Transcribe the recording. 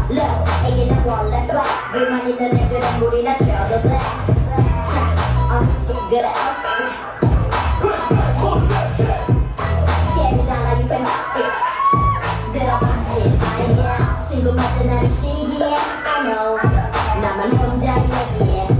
Look, 이게 난 원래 swag 물만 있는 애들은 물이나 줘도 돼 자, 그래 Scared 달라 you can fix 들어봐 it 아니야 친구 맞은 날이 시기에 I know 나만 혼자 여기에